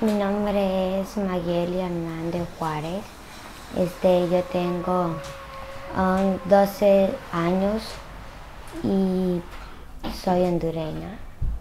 Mi nombre es Mayeli Hernández Juárez. Yo tengo 12 años y soy hondureña.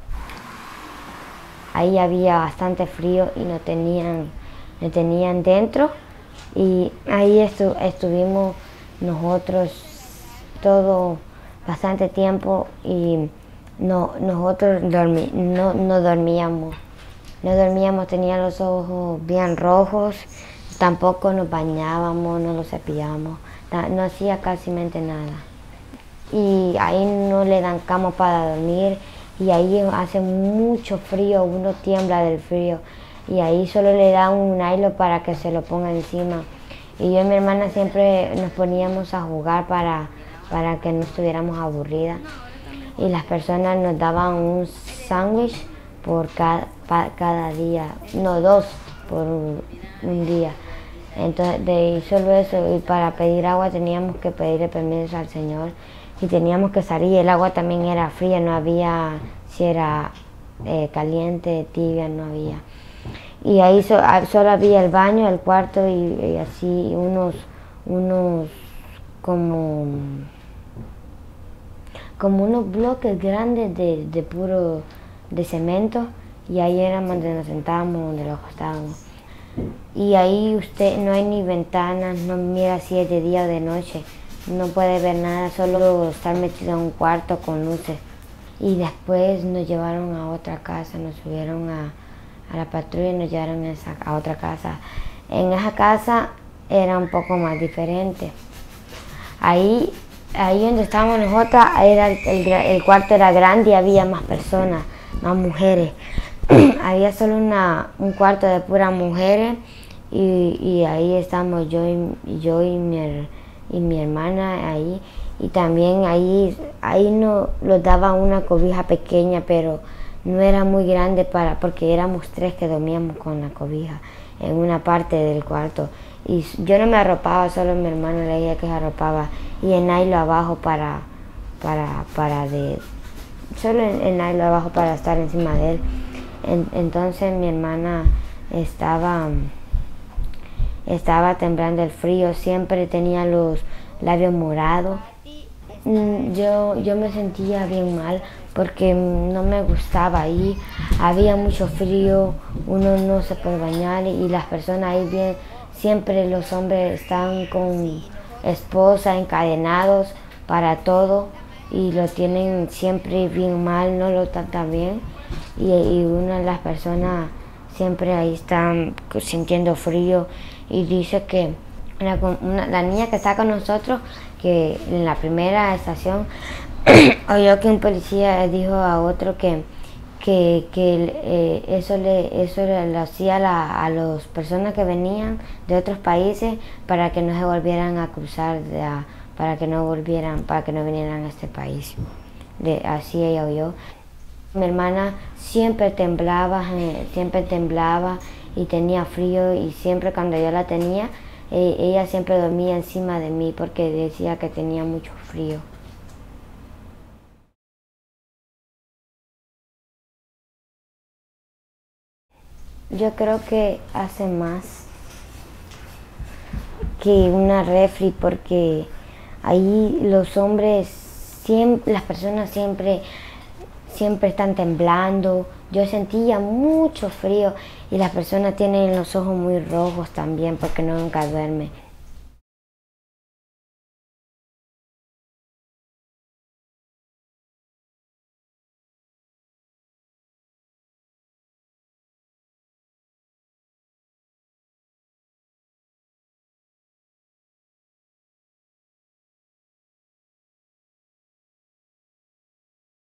Ahí había bastante frío y no tenían dentro, y ahí estuvimos nosotros todo bastante tiempo, y nosotros no dormíamos. No dormíamos, tenía los ojos bien rojos, tampoco nos bañábamos, no los cepillábamos, no hacía casi nada. Y ahí no le dan cama para dormir, y ahí hace mucho frío, uno tiembla del frío, y ahí solo le dan un nylon para que se lo ponga encima. Y yo y mi hermana siempre nos poníamos a jugar para que no estuviéramos aburridas. Y las personas nos daban un sándwich por cada día, no, 2 por un día. Entonces, solo eso, y para pedir agua teníamos que pedirle permiso al Señor, y teníamos que salir. El agua también era fría, no había si era caliente, tibia, no había. Y ahí solo había el baño, el cuarto, y así unos como unos bloques grandes de cemento, y ahí era donde nos sentábamos, donde nos acostábamos. Y ahí usted no hay ni ventanas, no mira si es de día o de noche, no puede ver nada, solo estar metido en un cuarto con luces. Y después nos llevaron a otra casa, nos subieron a la patrulla y nos llevaron a otra casa. En esa casa era un poco más diferente. Ahí donde estábamos nosotras, el cuarto era grande y había más personas, más mujeres. Había solo un cuarto de puras mujeres, y ahí estábamos yo y mi hermana ahí. Y también ahí nos daba una cobija pequeña, pero no era muy grande porque éramos 3 que dormíamos con la cobija en una parte del cuarto. Y yo no me arropaba, solo mi hermano le dije que se arropaba, y el nylon abajo solo el nylon abajo para estar encima de él. Entonces mi hermana estaba temblando el frío, siempre tenía los labios morados. Yo me sentía bien mal porque no me gustaba ahí, había mucho frío, uno no se puede bañar, y las personas ahí bien, siempre los hombres están con esposa, encadenados para todo, y lo tienen siempre bien mal, no lo tratan bien, y una de las personas siempre ahí están sintiendo frío. Y dice que la niña que está con nosotros, que en la primera estación oyó que un policía dijo a otro que eso le hacía a las personas que venían de otros países para que no se volvieran a cruzar, para que no vinieran a este país. Así ella oyó. Mi hermana siempre temblaba y tenía frío, y siempre cuando yo la tenía, ella siempre dormía encima de mí porque decía que tenía mucho frío. Yo creo que hace más que una refri, porque ahí los hombres, las personas siempre están temblando. Yo sentía mucho frío, y las personas tienen los ojos muy rojos también porque nunca duermen.